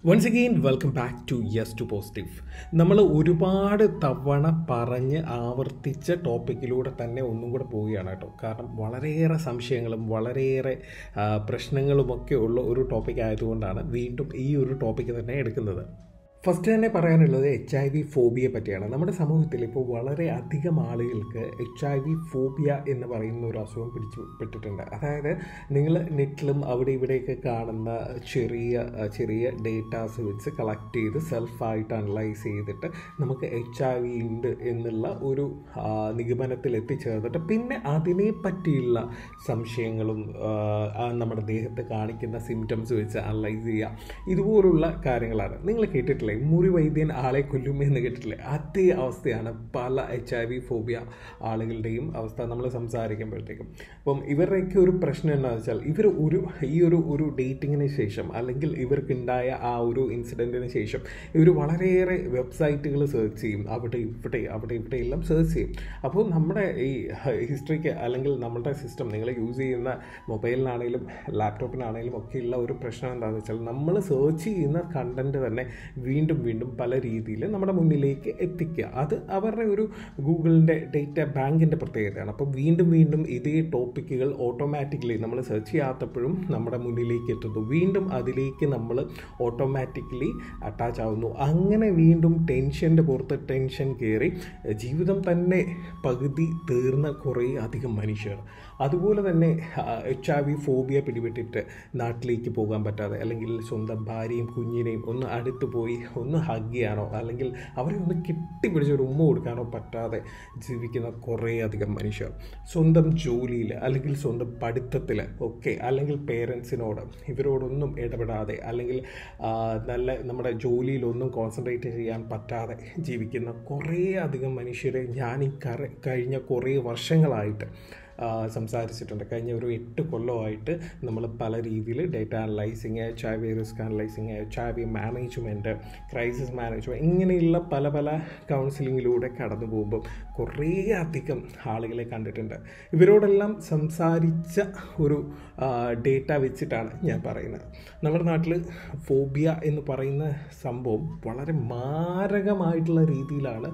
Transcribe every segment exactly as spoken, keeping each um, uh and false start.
Once again welcome back to yes to positive. നമ്മൾ ഒരുപാട് തവണ പറഞ്ഞ് ആവർത്തിച്ച ടോപ്പിക്കിലൂടെ തന്നെ ഒന്നും കൂടെ പോവുകയാണ് കേട്ടോ. കാരണം വളരെയേറെ സംശയങ്ങളും വളരെയേറെ പ്രശ്നങ്ങളുമൊക്കെ ഉള്ള ഒരു ടോപ്പിക് ആയതുകൊണ്ടാണ് വീണ്ടും ഈ ഒരു ടോപ്പിക്ക് തന്നെ എടുക്കുന്നത്. ഫസ്റ്റ് തന്നെ പറയാനുള്ളത് എച്ച് ഐ വി ഫോബിയെ പറ്റിയാണ്. നമ്മുടെ സമൂഹത്തിൽ ഇപ്പോൾ വളരെ അധികം ആളുകൾക്ക് എച്ച് ഐ വി ഫോബിയ എന്ന് പറയുന്ന ഒരു അസുഖം പിടിച്ചു പെട്ടിട്ടുണ്ട്. അതായത് നിങ്ങൾ നെറ്റിലും അവിടെ ഇവിടെയൊക്കെ കാണുന്ന ചെറിയ ചെറിയ ഡേറ്റാസ് വെച്ച് കളക്ട് ചെയ്ത് സെൽഫായിട്ട് അനലൈസ് ചെയ്തിട്ട് നമുക്ക് എച്ച് ഐ വി ഉണ്ട് എന്നുള്ള ഒരു നിഗമനത്തിൽ എത്തിച്ചേർന്നിട്ട് പിന്നെ അതിനെ പറ്റിയുള്ള സംശയങ്ങളും നമ്മുടെ ദേഹത്ത് കാണിക്കുന്ന സിംറ്റംസ് വെച്ച് അനലൈസ് ചെയ്യുക, ഇതുപോലുള്ള കാര്യങ്ങളാണ്. നിങ്ങൾ കേട്ടിട്ടില്ലേ മുറി വൈദ്യൻ ആളെ കൊല്ലും എന്ന് കേട്ടിട്ടില്ലേ? അതേ അവസ്ഥയാണ് പല എച്ച് ഐ വി ഫോബിയ ആളുകളുടെയും അവസ്ഥ നമ്മൾ സംസാരിക്കുമ്പോഴത്തേക്കും. അപ്പം ഇവരുടെയൊക്കെ ഒരു പ്രശ്നം എന്താണെന്ന് വെച്ചാൽ ഇവർ ഒരു ഈ ഒരു ഒരു ഡേറ്റിങ്ങിന് ശേഷം അല്ലെങ്കിൽ ഇവർക്കുണ്ടായ ആ ഒരു ഇൻസിഡൻറ്റിന് ശേഷം ഇവർ വളരെയേറെ വെബ്സൈറ്റുകൾ സെർച്ച് ചെയ്യും, അവിടെ ഇവിടെ അവിടെ ഇവിടെ എല്ലാം സെർച്ച് ചെയ്യും. അപ്പോൾ നമ്മുടെ ഈ ഹിസ്റ്ററിക്ക് അല്ലെങ്കിൽ നമ്മുടെ സിസ്റ്റം നിങ്ങൾ യൂസ് ചെയ്യുന്ന മൊബൈലിനാണെങ്കിലും ലാപ്ടോപ്പിനാണെങ്കിലും ഒക്കെയുള്ള ഒരു പ്രശ്നം എന്താണെന്ന് വെച്ചാൽ നമ്മൾ സെർച്ച് ചെയ്യുന്ന കണ്ടൻറ്റ് തന്നെ വീണ്ടും വീണ്ടും പല രീതിയിൽ നമ്മുടെ മുന്നിലേക്ക് എത്തിക്കുക. അത് അവരുടെ ഒരു ഗൂഗിളിൻ്റെ ഡേറ്റ ബാങ്കിൻ്റെ പ്രത്യേകതയാണ്. അപ്പോൾ വീണ്ടും വീണ്ടും ഇതേ ടോപ്പിക്കുകൾ ഓട്ടോമാറ്റിക്കലി നമ്മൾ സെർച്ച് ചെയ്യാത്തപ്പോഴും നമ്മുടെ മുന്നിലേക്ക് എത്തുന്നു. വീണ്ടും അതിലേക്ക് നമ്മൾ ഓട്ടോമാറ്റിക്കലി അറ്റാച്ച് ആവുന്നു. അങ്ങനെ വീണ്ടും ടെൻഷൻ്റെ പുറത്ത് ടെൻഷൻ കയറി ജീവിതം തന്നെ പകുതി തീർന്ന കുറേ അധികം മനുഷ്യർ. അതുപോലെ തന്നെ എച്ച് ഐ വി ഫോബിയ പിടിപെട്ടിട്ട് നാട്ടിലേക്ക് പോകാൻ പറ്റാതെ അല്ലെങ്കിൽ സ്വന്തം ഭാര്യയും കുഞ്ഞിനെയും ഒന്ന് അടുത്ത് പോയി ഒന്ന് ഹഗ് ചെയ്യാനോ അല്ലെങ്കിൽ അവരെ ഒന്ന് കെട്ടിപ്പിടിച്ച് ഒരു ഉമ്മ കൊടുക്കാനോ പറ്റാതെ ജീവിക്കുന്ന കുറേ അധികം മനുഷ്യർ. സ്വന്തം ജോലിയിൽ അല്ലെങ്കിൽ സ്വന്തം പഠിത്തത്തിൽ ഒക്കെ അല്ലെങ്കിൽ പേരൻസിനോട് ഇവരോടൊന്നും ഇടപെടാതെ അല്ലെങ്കിൽ നല്ല നമ്മുടെ ജോലിയിലൊന്നും കോൺസെൻട്രേറ്റ് ചെയ്യാൻ പറ്റാതെ ജീവിക്കുന്ന കുറേ അധികം മനുഷ്യരെ ഞാൻ ഈ കഴിഞ്ഞ കുറേ വർഷങ്ങളായിട്ട് സംസാരിച്ചിട്ടുണ്ട്. കഴിഞ്ഞ ഒരു എട്ട് കൊല്ലമായിട്ട് നമ്മൾ പല രീതിയിൽ data analysing, H I V risk analysing, H I V management, crisis management, ഇങ്ങനെയുള്ള പല പല കൗൺസിലിങ്ങിലൂടെ കടന്നു പോകുമ്പോൾ കുറേ അധികം ആളുകളെ കണ്ടിട്ടുണ്ട്. ഇവരോടെല്ലാം സംസാരിച്ച ഒരു ഡേറ്റ വെച്ചിട്ടാണ് ഞാൻ പറയുന്നത്. നമ്മുടെ നാട്ടിൽ ഫോബിയ എന്ന് പറയുന്ന സംഭവം വളരെ മാരകമായിട്ടുള്ള രീതിയിലാണ്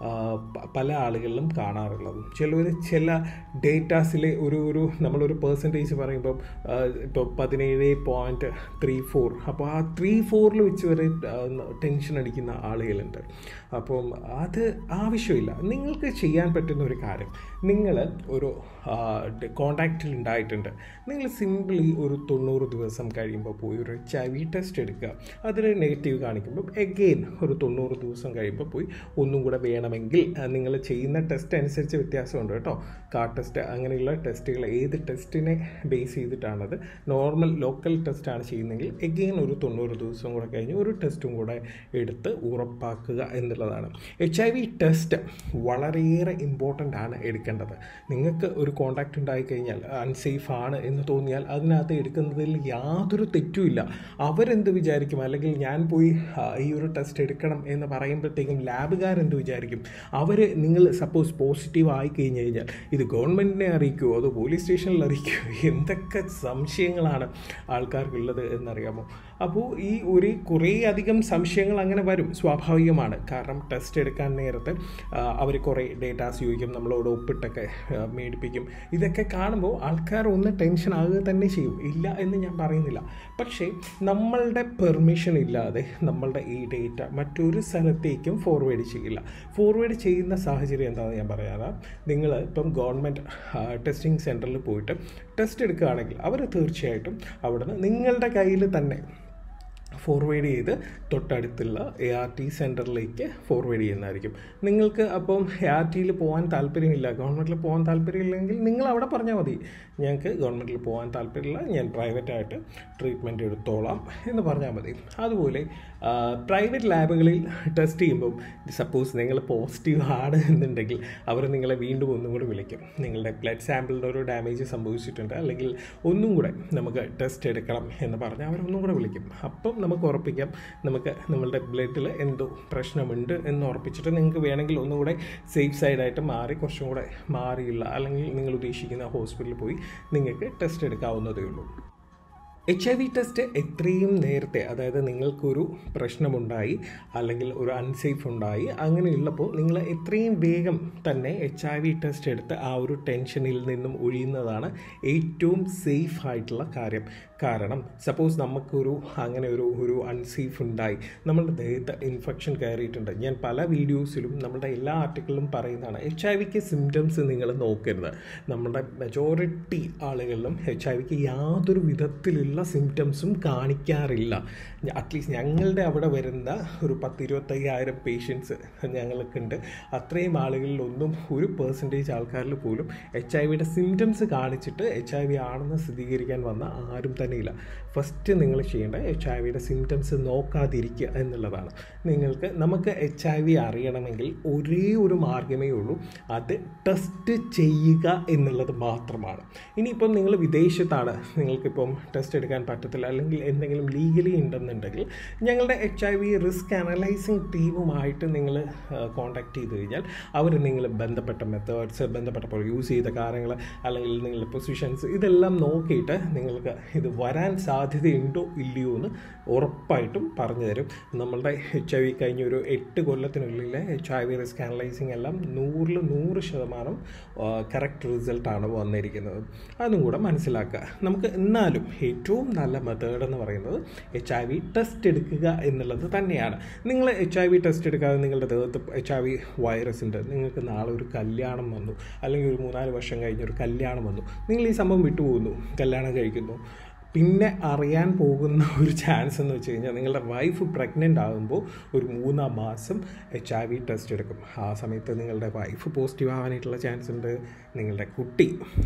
പല ആളുകളിലും കാണാറുള്ളത്. ചിലർ ചില ഡേറ്റാസിലെ ഒരു ഒരു നമ്മളൊരു പെർസെൻറ്റേജ് പറയുമ്പം ഇപ്പോൾ പതിനേഴ് പോയിൻറ്റ് ത്രീ ഫോർ അപ്പോൾ ആ ത്രീ ഫോറിൽ വെച്ച് വരെ ടെൻഷൻ അടിക്കുന്ന ആളുകളുണ്ട്. അപ്പം അത് ആവശ്യമില്ല. നിങ്ങൾക്ക് ചെയ്യാൻ പറ്റുന്ന ഒരു കാര്യം, നിങ്ങൾ ഒരു കോണ്ടാക്റ്റിൽ ഉണ്ടായിട്ടുണ്ട്, നിങ്ങൾ സിംപിളി ഒരു തൊണ്ണൂറ് ദിവസം കഴിയുമ്പോൾ പോയി ഒരു എച്ച് ഐ വി ടെസ്റ്റ് എടുക്കുക. അതിൽ നെഗറ്റീവ് കാണിക്കുമ്പോൾ എഗെയിൻ ഒരു തൊണ്ണൂറ് ദിവസം കഴിയുമ്പോൾ പോയി ഒന്നും കൂടെ വേണമെങ്കിൽ നിങ്ങൾ ചെയ്യുന്ന ടെസ്റ്റ് അനുസരിച്ച് വ്യത്യാസമുണ്ട് കേട്ടോ. കാർ ടെസ്റ്റ് അങ്ങനെയുള്ള ടെസ്റ്റുകൾ ഏത് ടെസ്റ്റിനെ ബേസ് ചെയ്തിട്ടാണത്, നോർമൽ ലോക്കൽ ടെസ്റ്റാണ് ചെയ്യുന്നതെങ്കിൽ എഗെയിൻ ഒരു തൊണ്ണൂറ് ദിവസം കൂടെ കഴിഞ്ഞ് ഒരു ടെസ്റ്റും കൂടെ എടുത്ത് ഉറപ്പാക്കുക എന്നുള്ളതാണ്. എച്ച് ഐ വി ടെസ്റ്റ് വളരെയേറെ ഇമ്പോർട്ടൻ്റ് ആണ് എടുക്കേണ്ടത്. നിങ്ങൾക്ക് ഒരു കോണ്ടാക്റ്റ് ഉണ്ടായിക്കഴിഞ്ഞാൽ അൺസേഫ് ആണ് എന്ന് തോന്നിയാൽ അതിനകത്ത് എടുക്കുന്നതിൽ യാതൊരു തെറ്റുമില്ല. അവരെന്ത് വിചാരിക്കും, അല്ലെങ്കിൽ ഞാൻ പോയി ഈ ഒരു ടെസ്റ്റ് എടുക്കണം എന്ന് പറയുമ്പോഴത്തേക്കും ലാബുകാരെന്ത് വിചാരിക്കും, അവർ നിങ്ങൾ സപ്പോസ് പോസിറ്റീവ് ആയി കഴിഞ്ഞ് കഴിഞ്ഞാൽ ഇത് ഗവൺമെൻറ്റിനെ അറിയിക്കുമോ അതോ പോലീസ് സ്റ്റേഷനിൽ അറിയിക്കുമോ, എന്തൊക്കെ സംശയങ്ങളാണ് ആൾക്കാർക്കുള്ളത് എന്നറിയാമോ. അപ്പോൾ ഈ ഒരു കുറേ അധികം സംശയങ്ങൾ അങ്ങനെ വരും, സ്വാഭാവികമാണ്. കാരണം ടെസ്റ്റ് എടുക്കാൻ നേരത്തെ അവർ കുറേ ഡേറ്റാസ് ചോദിക്കും, നമ്മളോട് ഒപ്പിട്ടൊക്കെ മേടിപ്പിക്കും. ഇതൊക്കെ കാണുമ്പോൾ ആൾക്കാർ ഒന്ന് ടെൻഷൻ ആകുക തന്നെ ചെയ്യും, ഇല്ല എന്ന് ഞാൻ പറയുന്നില്ല. പക്ഷേ നമ്മളുടെ പെർമിഷൻ ഇല്ലാതെ നമ്മളുടെ ഈ ഡേറ്റ മറ്റൊരു സ്ഥലത്തേക്കും ഫോർവേഡ് ചെയ്യില്ല. ഫോർവേഡ് ചെയ്യുന്ന സാഹചര്യം എന്താണെന്ന് ഞാൻ പറയാം. നിങ്ങൾ ഇപ്പം ഗവൺമെൻറ് ടെസ്റ്റിംഗ് സെൻറ്ററിൽ പോയിട്ട് ടെസ്റ്റ് എടുക്കുകയാണെങ്കിൽ അവർ തീർച്ചയായിട്ടും അവിടുന്ന് നിങ്ങളുടെ കയ്യിൽ തന്നെ ഫോർവേഡ് ചെയ്ത് തൊട്ടടുത്തുള്ള എ ആർ ടി സെൻറ്ററിലേക്ക് ഫോർവേഡ് ചെയ്യുന്നതായിരിക്കും. നിങ്ങൾക്ക് അപ്പം എ ആർ ടിയിൽ പോകാൻ താല്പര്യമില്ല, ഗവൺമെൻറ്റിൽ പോകാൻ താല്പര്യമില്ലെങ്കിൽ നിങ്ങൾ അവിടെ പറഞ്ഞാൽ മതി, ഞങ്ങൾക്ക് ഗവൺമെൻറ്റിൽ പോകാൻ താല്പര്യമില്ല, ഞാൻ പ്രൈവറ്റായിട്ട് ട്രീറ്റ്മെൻറ്റ് എടുത്തോളാം എന്ന് പറഞ്ഞാൽ മതി. അതുപോലെ പ്രൈവറ്റ് ലാബുകളിൽ ടെസ്റ്റ് ചെയ്യുമ്പം സപ്പോസ് നിങ്ങൾ പോസിറ്റീവ് ആണ് എന്നുണ്ടെങ്കിൽ അവർ നിങ്ങളെ വീണ്ടും ഒന്നും കൂടി വിളിക്കും. നിങ്ങളുടെ ബ്ലഡ് സാമ്പിളിൻ്റെ ഒരു ഡാമേജ് സംഭവിച്ചിട്ടുണ്ട് അല്ലെങ്കിൽ ഒന്നും കൂടെ നമുക്ക് ടെസ്റ്റ് എടുക്കണം എന്ന് പറഞ്ഞാൽ അവരൊന്നും കൂടെ വിളിക്കും. അപ്പം നമുക്ക് ഉറപ്പിക്കാം നമുക്ക് നമ്മളുടെ ബ്ലഡിൽ എന്തോ പ്രശ്നമുണ്ട് എന്ന് ഉറപ്പിച്ചിട്ട് നിങ്ങൾക്ക് വേണമെങ്കിൽ ഒന്നും കൂടെ സേഫ് സൈഡായിട്ട് മാറി കുറച്ചും കൂടെ മാറിയില്ല അല്ലെങ്കിൽ നിങ്ങൾ ഉദ്ദേശിക്കുന്ന ഹോസ്പിറ്റലിൽ പോയി നിങ്ങൾക്ക് ടെസ്റ്റ് എടുക്കാവുന്നതേ ഉള്ളൂ. എച്ച് ഐ വി ടെസ്റ്റ് എത്രയും നേരത്തെ, അതായത് നിങ്ങൾക്കൊരു പ്രശ്നമുണ്ടായി അല്ലെങ്കിൽ ഒരു അൺസേഫ് ഉണ്ടായി, അങ്ങനെയുള്ളപ്പോൾ നിങ്ങൾ എത്രയും വേഗം തന്നെ എച്ച് ഐ വി ടെസ്റ്റ് എടുത്ത് ആ ഒരു ടെൻഷനിൽ നിന്നും ഒഴിയുന്നതാണ് ഏറ്റവും സേഫ് ആയിട്ടുള്ള കാര്യം. കാരണം സപ്പോസ് നമുക്കൊരു അങ്ങനെ ഒരു ഒരു അൺസേഫ് ഉണ്ടായി, നമ്മളുടെ ദേഹത്ത് ഇൻഫെക്ഷൻ കയറിയിട്ടുണ്ട്. ഞാൻ പല വീഡിയോസിലും നമ്മുടെ എല്ലാ ആർട്ടിക്കിളിലും പറയുന്നതാണ്, എച്ച് ഐ വിക്ക് സിംറ്റംസ് നിങ്ങൾ നോക്കരുത്. നമ്മുടെ മെജോറിറ്റി ആളുകളിലും എച്ച് ഐ വിക്ക് യാതൊരു വിധത്തിലുള്ള സിംറ്റംസും കാണിക്കാറില്ല. അറ്റ്ലീസ്റ്റ് ഞങ്ങളുടെ അവിടെ വരുന്ന ഒരു പത്തിരുപത്തയ്യായിരം പേഷ്യൻസ് ഞങ്ങൾക്കുണ്ട്. അത്രയും ആളുകളിലൊന്നും ഒരു പെർസെൻറ്റേജ് ആൾക്കാരിൽ പോലും എച്ച് ഐ വിയുടെ സിംറ്റംസ് കാണിച്ചിട്ട് എച്ച് ഐ വി ആണെന്ന് സ്ഥിരീകരിക്കാൻ വന്ന ആരും തന്നെ ഇല്ല. ഫസ്റ്റ് നിങ്ങൾ ചെയ്യേണ്ട എച്ച് ഐ വിയുടെ സിംറ്റംസ് നോക്കാതിരിക്കുക എന്നുള്ളതാണ്. നിങ്ങൾക്ക് നമുക്ക് എച്ച് ഐ വി അറിയണമെങ്കിൽ ഒരേ ഒരു മാർഗ്ഗമേ ഉള്ളൂ, അത് ടെസ്റ്റ് ചെയ്യുക എന്നുള്ളത് മാത്രമാണ്. ഇനിയിപ്പം നിങ്ങൾ വിദേശത്താണ്, നിങ്ങൾക്കിപ്പം ടെസ്റ്റ് എടുക്കാൻ പറ്റത്തില്ല അല്ലെങ്കിൽ എന്തെങ്കിലും ലീഗലി ഉണ്ടെന്നുണ്ടെങ്കിൽ ഞങ്ങളുടെ H I V risk analysing ടീമുമായിട്ട് നിങ്ങൾ കോൺടാക്ട് ചെയ്ത് കഴിഞ്ഞാൽ അവർ നിങ്ങൾ ബന്ധപ്പെട്ട മെത്തേഡ്സ്, ബന്ധപ്പെട്ടപ്പോൾ യൂസ് ചെയ്ത കാര്യങ്ങൾ അല്ലെങ്കിൽ നിങ്ങളുടെ പൊസിഷൻസ് ഇതെല്ലാം നോക്കിയിട്ട് നിങ്ങൾക്ക് ഇത് വരാൻ സാധ്യതയുണ്ടോ ഇല്ലയോ എന്ന് ഉറപ്പായിട്ടും പറഞ്ഞു തരും. നമ്മളുടെ എച്ച് ഐ വി കഴിഞ്ഞ ഒരു എട്ട് കൊല്ലത്തിനുള്ളിലെ H I V risk analysing എല്ലാം നൂറിൽ നൂറ് ശതമാനം കറക്റ്റ് റിസൾട്ടാണ് വന്നിരിക്കുന്നത്. അതും കൂടെ മനസ്സിലാക്കുക. നമുക്ക് എന്നാലും ഏറ്റവും നല്ല മെത്തേഡ് എന്ന് പറയുന്നത് എച്ച് ഐ വി ടെസ്റ്റ് എടുക്കുക എന്നുള്ളത് തന്നെയാണ്. നിങ്ങൾ എച്ച് ഐ വി ടെസ്റ്റ് എടുക്കാതെ നിങ്ങളുടെ ദേഹത്ത് എച്ച് ഐ വി വൈറസ് ഉണ്ട്, നിങ്ങൾക്ക് നാളെ ഒരു കല്യാണം വന്നു അല്ലെങ്കിൽ ഒരു മൂന്നാല് വർഷം കഴിഞ്ഞൊരു കല്യാണം വന്നു, നിങ്ങൾ ഈ സംഭവം വിട്ടുപോകുന്നു, കല്യാണം കഴിക്കുന്നു, പിന്നെ അറിയാൻ പോകുന്ന ഒരു ചാൻസ് എന്ന് വെച്ച് കഴിഞ്ഞാൽ നിങ്ങളുടെ വൈഫ് പ്രഗ്നൻ്റ് ആകുമ്പോൾ ഒരു മൂന്നാം മാസം എച്ച് ഐ വി ടെസ്റ്റ് എടുക്കും. ആ സമയത്ത് നിങ്ങളുടെ വൈഫ് പോസിറ്റീവ് ആവാനായിട്ടുള്ള ചാൻസ് ഉണ്ട്. നിങ്ങളുടെ കുട്ടി,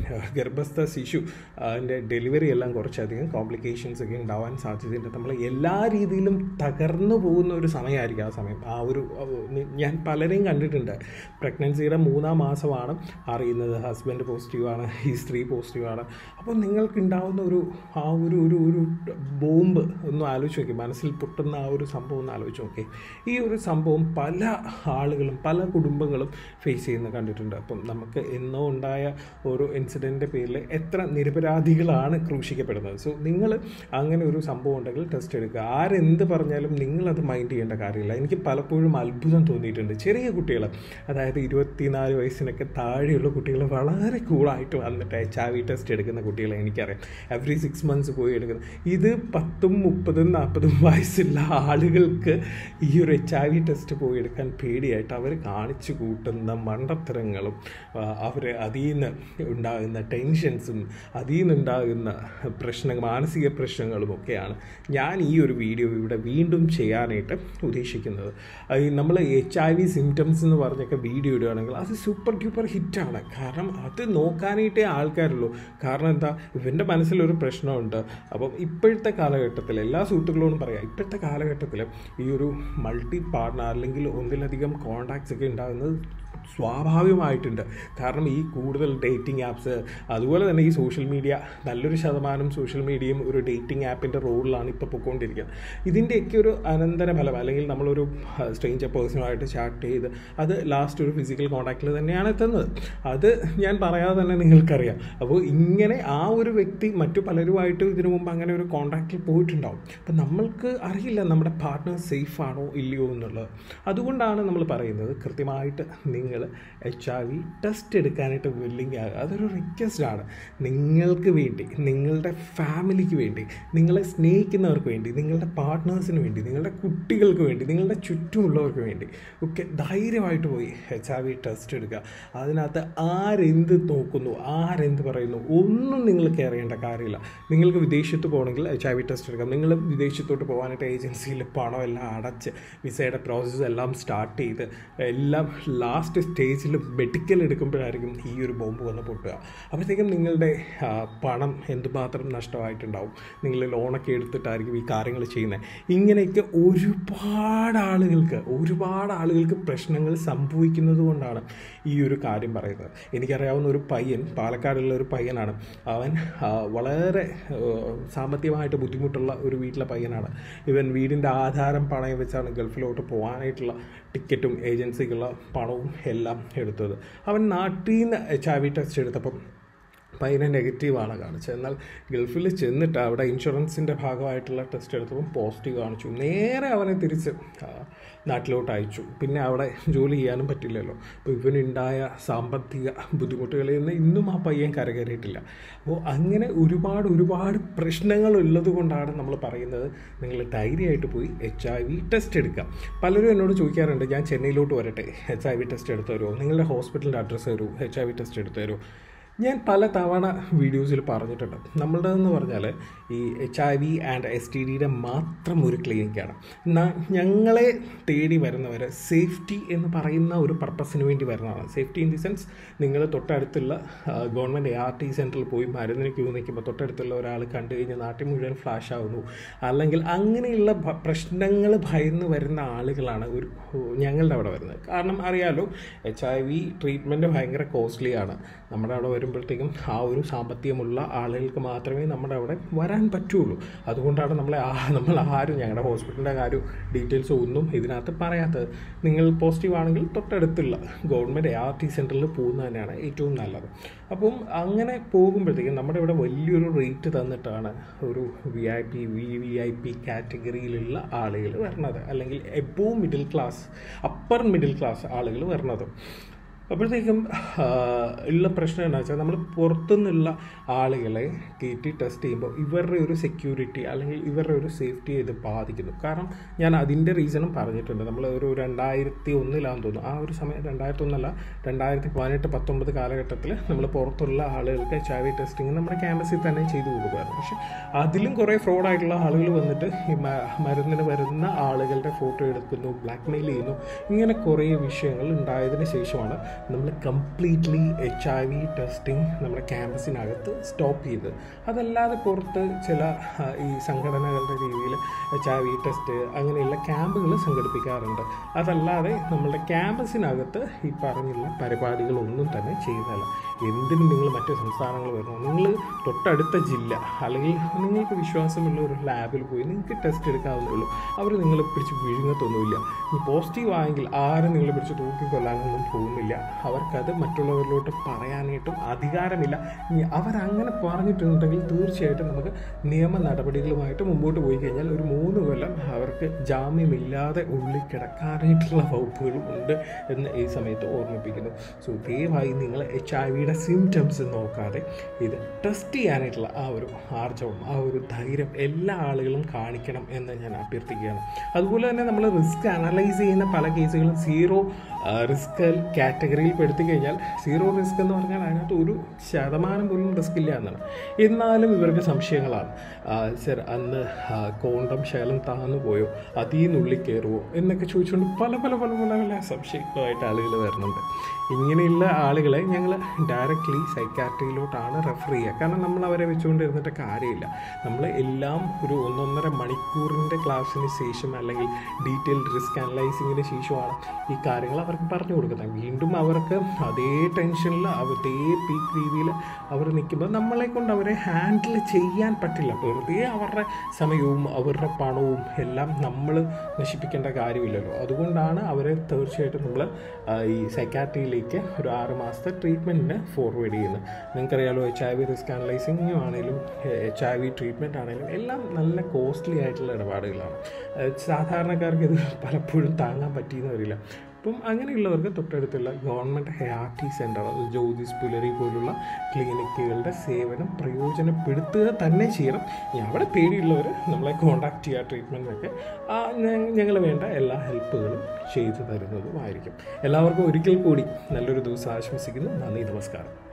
ഗർഭസ്ഥ ശിശു, അതിൻ്റെ ഡെലിവറി എല്ലാം കുറച്ചധികം കോംപ്ലിക്കേഷൻസ് ഒക്കെ ഉണ്ടാവാൻ സാധ്യതയുണ്ട്. നമ്മൾ എല്ലാ രീതിയിലും തകർന്നു പോകുന്ന ഒരു സമയമായിരിക്കും ആ സമയം. ആ ഒരു ഞാൻ പലരെയും കണ്ടിട്ടുണ്ട്, പ്രഗ്നൻസിയുടെ മൂന്നാം മാസമാണ് അറിയുന്നത് ഹസ്ബൻഡ് പോസിറ്റീവാണ്, ഈ സ്ത്രീ പോസിറ്റീവാണ്. അപ്പോൾ നിങ്ങൾക്കുണ്ടാവുന്ന ഒരു ആ ഒരു ഒരു ഒരു ബോംബ് ഒന്ന് ആലോചിച്ച് നോക്കി, മനസ്സിൽ പൊട്ടുന്ന ആ ഒരു സംഭവം ഒന്ന് ആലോചിച്ച് നോക്കി. ഈ ഒരു സംഭവം പല ആളുകളും പല കുടുംബങ്ങളും ഫേസ് ചെയ്യുന്ന കണ്ടിട്ടുണ്ട്. അപ്പം നമുക്ക് എന്നോ ഉണ്ടായ ഒരു ഇൻസിഡൻറ്റിൻ്റെ പേരിൽ എത്ര നിരപരാധികളാണ് ക്രൂശിക്കപ്പെടുന്നത്. സോ നിങ്ങൾ അങ്ങനെ ഒരു സംഭവം ഉണ്ടെങ്കിൽ ടെസ്റ്റ് എടുക്കുക. ആരെന്ത് പറഞ്ഞാലും നിങ്ങളത് മൈൻഡ് ചെയ്യേണ്ട കാര്യമില്ല. എനിക്ക് പലപ്പോഴും അത്ഭുതം തോന്നിയിട്ടുണ്ട്. ചെറിയ കുട്ടികൾ, അതായത് ഇരുപത്തിനാല് വയസ്സിനൊക്കെ താഴെയുള്ള കുട്ടികൾ വളരെ കൂളായിട്ട് വന്നിട്ട് എച്ച് ഐ വി ടെസ്റ്റ് എടുക്കുന്ന കുട്ടികളെ എനിക്കറിയാം. എവറി സിക്സ് മന്ത്സ് പോയി എടുക്കുന്നത്. ഇത് പത്തും മുപ്പതും നാൽപ്പതും വയസ്സുള്ള ആളുകൾക്ക് ഈ ഒരു എച്ച് ഐ വി ടെസ്റ്റ് പോയി എടുക്കാൻ പേടിയായിട്ട് അവർ കാണിച്ചു കൂട്ടുന്ന മണ്ടത്തരങ്ങളും അവർ അതിൽ നിന്ന് ഉണ്ടാകുന്ന ടെൻഷൻസും അതിൽ നിന്നുണ്ടാകുന്ന പ്രശ്നങ്ങൾ, മാനസിക പ്രശ്നങ്ങളും ഒക്കെയാണ് ഞാൻ ഈ ഒരു വീഡിയോ ഇവിടെ വീണ്ടും ചെയ്യാനായിട്ട് ഉദ്ദേശിക്കുന്നത്. നമ്മൾ എച്ച് ഐ വി സിംറ്റംസ് എന്ന് പറഞ്ഞൊക്കെ വീഡിയോ ഇടുകയാണെങ്കിൽ അത് സൂപ്പർ ഡ്യൂപ്പർ ഹിറ്റാണ്. കാരണം അത് നോക്കാനായിട്ടേ ആൾക്കാരുള്ളൂ. കാരണം എന്താ, ഇവൻ്റെ മനസ്സിലൊരു പ്രശ്നമുണ്ട്. അപ്പം ഇപ്പോഴത്തെ കാലഘട്ടത്തിൽ എല്ലാ സുഹൃത്തുക്കളോടും പറയാം, ഇപ്പോഴത്തെ കാലഘട്ടത്തിൽ ഈ ഒരു മൾട്ടി പാർട്ട്ണർ അല്ലെങ്കിൽ ഒന്നിലധികം കോൺടാക്ട്സ് ഒക്കെ ഉണ്ടാകുന്നത് സ്വാഭാവികമായിട്ടുണ്ട്. കാരണം ഈ കൂടുതൽ ഡേറ്റിംഗ് ആപ്സ്, അതുപോലെ തന്നെ ഈ സോഷ്യൽ മീഡിയ, നല്ലൊരു ശതമാനം സോഷ്യൽ മീഡിയയും ഒരു ഡേറ്റിംഗ് ആപ്പിൻ്റെ റോളിലാണ് ഇപ്പോൾ പൊയ്ക്കൊണ്ടിരിക്കുന്നത്. ഇതിൻ്റെയൊക്കെ ഒരു അനന്തരഫലം, അല്ലെങ്കിൽ നമ്മളൊരു സ്ട്രേഞ്ചർ പേഴ്സണുമായിട്ട് ചാറ്റ് ചെയ്ത് അത് ലാസ്റ്റ് ഒരു ഫിസിക്കൽ കോൺടാക്റ്റിൽ തന്നെയാണ് എത്തുന്നത്. അത് ഞാൻ പറയാതെ തന്നെ നിങ്ങൾക്കറിയാം. അപ്പോൾ ഇങ്ങനെ ആ ഒരു വ്യക്തി മറ്റു പലരുമായിട്ട് ഇതിനു മുമ്പ് അങ്ങനെ ഒരു കോൺടാക്റ്റിൽ പോയിട്ടുണ്ടാവും. അപ്പം നമ്മൾക്ക് അറിയില്ല നമ്മുടെ പാർട്ട്ണർ സേഫ് ആണോ ഇല്ലയോ എന്നുള്ളത്. അതുകൊണ്ടാണ് നമ്മൾ പറയുന്നത് കൃത്യമായിട്ട് നിങ്ങൾ എച്ച് ഐ വി ടെസ്റ്റ് എടുക്കാനായിട്ട് വില്ലിങ് ആകുക. അതൊരു റിക്വസ്റ്റാണ്. നിങ്ങൾക്ക് വേണ്ടി, നിങ്ങളുടെ ഫാമിലിക്ക് വേണ്ടി, നിങ്ങളെ സ്നേഹിക്കുന്നവർക്ക് വേണ്ടി, നിങ്ങളുടെ പാർട്ട്നേഴ്സിന് വേണ്ടി, നിങ്ങളുടെ കുട്ടികൾക്ക് വേണ്ടി, നിങ്ങളുടെ ചുറ്റുമുള്ളവർക്ക് വേണ്ടി ഒക്കെ ധൈര്യമായിട്ട് പോയി എച്ച് ഐ വി ടെസ്റ്റ് എടുക്കുക. അതിനകത്ത് ആരെന്ത് നോക്കുന്നു, ആരെന്ത് പറയുന്നു, ഒന്നും നിങ്ങൾ കെയർ ചെയ്യേണ്ട കാര്യമില്ല. നിങ്ങൾക്ക് വിദേശത്ത് പോകണമെങ്കിൽ എച്ച് ഐ വി ടെസ്റ്റ് എടുക്കാം. നിങ്ങൾ വിദേശത്തോട്ട് പോകാനായിട്ട് ഏജൻസിയിൽ പണം എല്ലാം അടച്ച് വിസയുടെ പ്രോസസ്സ് എല്ലാം സ്റ്റാർട്ട് ചെയ്ത് എല്ലാം ലാസ്റ്റ് സ്റ്റേജിൽ മെഡിക്കൽ എടുക്കുമ്പോഴായിരിക്കും ഈ ഒരു ബോംബ് വന്ന് പൊട്ടുക. അപ്പോഴത്തേക്കും നിങ്ങളുടെ പണം എന്തുമാത്രം നഷ്ടമായിട്ടുണ്ടാവും. നിങ്ങൾ ലോണൊക്കെ എടുത്തിട്ടായിരിക്കും ഈ കാര്യങ്ങൾ ചെയ്യുന്നത്. ഇങ്ങനെയൊക്കെ ഒരുപാട് ആളുകൾക്ക് ഒരുപാട് ആളുകൾക്ക് പ്രശ്നങ്ങൾ സംഭവിക്കുന്നത് കൊണ്ടാണ് ഈ ഒരു കാര്യം പറയുന്നത്. എനിക്കറിയാവുന്ന ഒരു പയ്യൻ, പാലക്കാടുള്ള ഒരു പയ്യനാണ്. അവൻ വളരെ സാമ്പത്തികമായിട്ട് ബുദ്ധിമുട്ടുള്ള ഒരു വീട്ടിലെ പയ്യനാണ്. ഇവൻ വീടിൻ്റെ ആധാരം പണയം വെച്ചാണ് ഗൾഫിലോട്ട് പോകാനായിട്ടുള്ള ടിക്കറ്റും ഏജൻസിക്കുള്ള പണവും എല്ലാം എടുത്തത്. അവൻ നാട്ടിൽ നിന്ന് എച്ച് ഐ വി ടെസ്റ്റ് എടുത്തപ്പം പയ്യനെ നെഗറ്റീവാണ് കാണിച്ചത്. എന്നാൽ ഗൾഫിൽ ചെന്നിട്ട് അവിടെ ഇൻഷുറൻസിൻ്റെ ഭാഗമായിട്ടുള്ള ടെസ്റ്റ് എടുത്തപ്പോൾ പോസിറ്റീവ് കാണിച്ചു. നേരെ അവനെ തിരിച്ച് നാട്ടിലോട്ട് അയച്ചു. പിന്നെ അവിടെ ജോലി ചെയ്യാനും പറ്റില്ലല്ലോ. അപ്പോൾ ഇവനുണ്ടായ സാമ്പത്തിക ബുദ്ധിമുട്ടുകളിൽ നിന്ന് ഇന്നും ആ പയ്യൻ കരകയറിയിട്ടില്ല. അപ്പോൾ അങ്ങനെ ഒരുപാട് ഒരുപാട് പ്രശ്നങ്ങൾ ഉള്ളത് കൊണ്ടാണ് നമ്മൾ പറയുന്നത് നിങ്ങൾ ധൈര്യമായിട്ട് പോയി എച്ച് ഐ വി ടെസ്റ്റ് എടുക്കുക. പലരും എന്നോട് ചോദിക്കാറുണ്ട്, ഞാൻ ചെന്നൈയിലോട്ട് വരട്ടെ, എച്ച് ഐ വി ടെസ്റ്റ് എടുത്തു തരുമോ, നിങ്ങളുടെ ഹോസ്പിറ്റലിൻ്റെ അഡ്രസ്സ് തരൂ, എച്ച് ഐ വി ടെസ്റ്റ് എടുത്തു തരുമോ. ഞാൻ പല തവണ വീഡിയോസിൽ പറഞ്ഞിട്ടുണ്ട്. നമ്മളുടെതെന്ന് പറഞ്ഞാൽ ഈ H I V and S T ഡിയുടെ മാത്രം ഒരു ക്ലിനിക്കാണ്. ഞങ്ങളെ തേടി വരുന്നവർ സേഫ്റ്റി എന്ന് പറയുന്ന ഒരു പർപ്പസിന് വേണ്ടി വരുന്നതാണ്. സേഫ്റ്റി ഇൻ ദി സെൻസ് നിങ്ങൾ തൊട്ടടുത്തുള്ള ഗവൺമെൻറ് എ ആർ ടി സെൻറ്ററിൽ പോയി മരുന്നിന് ക്യൂ നിൽക്കുമ്പോൾ തൊട്ടടുത്തുള്ള ഒരാൾ കണ്ടു കഴിഞ്ഞാൽ നാട്ടിൽ മുഴുവൻ ഫ്ലാഷ് ആവുന്നു, അല്ലെങ്കിൽ അങ്ങനെയുള്ള പ്രശ്നങ്ങൾ ഭയന്ന് വരുന്ന ആളുകളാണ് ഒരു ഞങ്ങളുടെ അവിടെ വരുന്നത്. കാരണം അറിയാലോ, എച്ച് ഐ വി ട്രീറ്റ്മെൻറ്റ് ഭയങ്കര കോസ്റ്റ്ലിയാണ്. നമ്മുടെ അവിടെ വരുമ്പോഴത്തേക്കും ആ ഒരു സാമ്പത്തികമുള്ള ആളുകൾക്ക് മാത്രമേ നമ്മുടെ അവിടെ വരാൻ പറ്റുള്ളൂ. അതുകൊണ്ടാണ് നമ്മളെ നമ്മൾ ആരും ഞങ്ങളുടെ ഹോസ്പിറ്റലിൻ്റെ കാര്യം ഡീറ്റെയിൽസ് ഒന്നും ഇതിനകത്ത് പറയാത്തത്. നിങ്ങൾ പോസിറ്റീവ് ആണെങ്കിൽ തൊട്ടടുത്തുള്ള ഗവൺമെൻറ് എ ആർ ടി സെൻറ്ററിൽ പോകുന്നത് തന്നെയാണ് ഏറ്റവും നല്ലത്. അപ്പം അങ്ങനെ പോകുമ്പോഴത്തേക്കും നമ്മുടെ ഇവിടെ വലിയൊരു റേറ്റ് തന്നിട്ടാണ് ഒരു V I P V V I P കാറ്റഗറിയിലുള്ള ആളുകൾ വരണത്, അല്ലെങ്കിൽ above middle class upper middle class ആളുകൾ വരണത്. അപ്പോഴത്തേക്കും ഉള്ള പ്രശ്നം എന്താ വെച്ചാൽ നമ്മൾ പുറത്തുനിന്നുള്ള ആളുകളെ കയറ്റി ടെസ്റ്റ് ചെയ്യുമ്പോൾ ഇവരുടെ ഒരു സെക്യൂരിറ്റി അല്ലെങ്കിൽ ഇവരുടെ ഒരു സേഫ്റ്റിയെ ഇത് ബാധിക്കുന്നു. കാരണം ഞാൻ അതിൻ്റെ റീസണും പറഞ്ഞിട്ടുണ്ട്. നമ്മൾ ഒരു രണ്ടായിരത്തി ഒന്നിലാണെന്ന് തോന്നുന്നു, ആ ഒരു സമയം രണ്ടായിരത്തി ഒന്നല്ല രണ്ടായിരത്തി പതിനെട്ട് പത്തൊമ്പത് കാലഘട്ടത്തിൽ നമ്മൾ പുറത്തുള്ള ആളുകൾക്ക് എച്ച് ഐ വി ടെസ്റ്റിങ് നമ്മുടെ ക്യാമ്പസിൽ തന്നെ ചെയ്തു കൊടുക്കുമായിരുന്നു. പക്ഷേ അതിലും കുറേ ഫ്രോഡായിട്ടുള്ള ആളുകൾ വന്നിട്ട് ഈ മരുന്നിന് വരുന്ന ആളുകളുടെ ഫോട്ടോ എടുക്കുന്നു, ബ്ലാക്ക് മെയിൽ ചെയ്യുന്നു. ഇങ്ങനെ കുറേ വിഷയങ്ങൾ ഉണ്ടായതിന് ശേഷമാണ് നമ്മൾ completely H I V testing നമ്മുടെ ക്യാമ്പസിനകത്ത് സ്റ്റോപ്പ് ചെയ്ത്. അതല്ലാതെ പുറത്ത് ചില ഈ സംഘടനകളുടെ രീതിയിൽ എച്ച് ഐ വി ടെസ്റ്റ് അങ്ങനെയുള്ള ക്യാമ്പുകൾ സംഘടിപ്പിക്കാറുണ്ട്. അതല്ലാതെ നമ്മളുടെ ക്യാമ്പസിനകത്ത് ഈ പറഞ്ഞുള്ള പരിപാടികളൊന്നും തന്നെ ചെയ്യുന്നില്ല. എന്തിനും നിങ്ങൾ മറ്റ് സംസ്ഥാനങ്ങൾ വരണം, നിങ്ങൾ തൊട്ടടുത്ത ജില്ല അല്ലെങ്കിൽ നിങ്ങൾക്ക് വിശ്വാസമുള്ള ഒരു ലാബിൽ പോയി നിങ്ങൾക്ക് ടെസ്റ്റ് എടുക്കാവുന്നേ ഉള്ളൂ. അവർ നിങ്ങളെ പിടിച്ച് വിഴുങ്ങത്തൊന്നുമില്ല. ഈ പോസിറ്റീവ് ആയെങ്കിൽ ആരും നിങ്ങളെ പിടിച്ച് തൂക്കിക്കൊല്ലാനൊന്നും പോകുന്നില്ല. അവർക്കത് മറ്റുള്ളവരിലോട്ട് പറയാനായിട്ടും അധികാരമില്ല. ഇനി അവരങ്ങനെ പറഞ്ഞിട്ടുണ്ടെങ്കിൽ തീർച്ചയായിട്ടും നമുക്ക് നിയമ നടപടികളുമായിട്ട് മുമ്പോട്ട് പോയി കഴിഞ്ഞാൽ ഒരു മൂന്ന് കൊല്ലം അവർക്ക് ജാമ്യമില്ലാതെ ഉള്ളിൽ കിടക്കാനായിട്ടുള്ള വകുപ്പുകളും ഉണ്ട് എന്ന് ഈ സമയത്ത് ഓർമ്മിപ്പിക്കുന്നു. സോ ദയവായി നിങ്ങൾ എച്ച് ഐ വിയുടെ സിംറ്റംസ് നോക്കാതെ ഇത് ടെസ്റ്റ് ചെയ്യാനായിട്ടുള്ള ആ ഒരു ആർജവം, ആ ഒരു ധൈര്യം എല്ലാ ആളുകളും കാണിക്കണം എന്ന് ഞാൻ അഭ്യർത്ഥിക്കുകയാണ്. അതുപോലെ തന്നെ നമ്മൾ റിസ്ക് അനലൈസ് ചെയ്യുന്ന പല കേസുകളും സീറോ റിസ്ക് കാറ്റഗറിയിൽ പെടുത്തി കഴിഞ്ഞാൽ സീറോ റിസ്ക് എന്ന് പറഞ്ഞാൽ അതിനകത്ത് ഒരു ശതമാനം പോലും റിസ്ക് ഇല്ല എന്നാണ്. എന്നാലും ഇവർക്ക് സംശയങ്ങളാണ്. സർ അന്ന് കോണ്ടം ശകലം താന്നു പോയോ, അതിൽ നിന്നുള്ളിൽ കയറുമോ എന്നൊക്കെ ചോദിച്ചുകൊണ്ട് പല പല പല പല പല സംശയങ്ങളായിട്ട് ആളുകൾ വരുന്നുണ്ട്. ഇങ്ങനെയുള്ള ആളുകളെ ഞങ്ങൾ ഡയറക്റ്റ്ലി സൈക്കാട്രിയിലോട്ടാണ് റെഫർ ചെയ്യുക. കാരണം നമ്മൾ അവരെ വെച്ചുകൊണ്ടിരുന്നിട്ട് കാര്യമില്ല. നമ്മൾ എല്ലാം ഒരു ഒന്നൊന്നര മണിക്കൂറിൻ്റെ ക്ലാസ്സിന് ശേഷം അല്ലെങ്കിൽ ഡീറ്റെയിൽഡ് റിസ്ക് അനലൈസിങ്ങിന് ശേഷമാണ് ഈ കാര്യങ്ങൾ അവർക്ക് പറഞ്ഞു കൊടുക്കുന്നത്. വീണ്ടും അവർക്ക് അതേ ടെൻഷനിൽ അതേ പീക്ക് രീതിയിൽ അവർ നിൽക്കുമ്പോൾ നമ്മളെ കൊണ്ട് അവരെ ഹാൻഡിൽ ചെയ്യാൻ പറ്റില്ല. വെറുതെ അവരുടെ സമയവും അവരുടെ പണവും എല്ലാം നമ്മൾ നശിപ്പിക്കേണ്ട കാര്യമില്ലല്ലോ. അതുകൊണ്ടാണ് അവരെ തീർച്ചയായിട്ടും നമ്മൾ ഈ സൈക്കാട്രിയിലേക്ക് ഒരു ആറ് മാസത്തെ ട്രീറ്റ്മെൻറ്റിന് ഫോർവേഡ് ചെയ്യുന്നത്. നിങ്ങൾക്കറിയാലോ, എച്ച് ഐ വി റിസ്ക് അനലൈസിങ്ങും ആണെങ്കിലും എച്ച് ഐ വി ട്രീറ്റ്മെൻറ്റ് ആണെങ്കിലും എല്ലാം നല്ല കോസ്റ്റ്ലി ആയിട്ടുള്ള ഇടപാടുകളാണ്. സാധാരണക്കാർക്ക് ഇത് പലപ്പോഴും താങ്ങാൻ പറ്റിയെന്ന് വരില്ല. അപ്പം അങ്ങനെയുള്ളവർക്ക് തൊട്ടടുത്തുള്ള government A R T centre, Jyothis Pulari പോലുള്ള ക്ലിനിക്കുകളുടെ സേവനം പ്രയോജനപ്പെടുത്തുക തന്നെ ചെയ്യണം. ഇനി അവിടെ പേടിയുള്ളവർ നമ്മളെ കോൺടാക്റ്റ് ചെയ്യുക, ട്രീറ്റ്മെൻറ്റിനൊക്കെ ഞങ്ങൾ വേണ്ട എല്ലാ ഹെൽപ്പുകളും ചെയ്തു തരുന്നതുമായിരിക്കും. എല്ലാവർക്കും ഒരിക്കൽ കൂടി നല്ലൊരു ദിവസം ആശംസിക്കുന്നു. നന്ദി, നമസ്കാരം.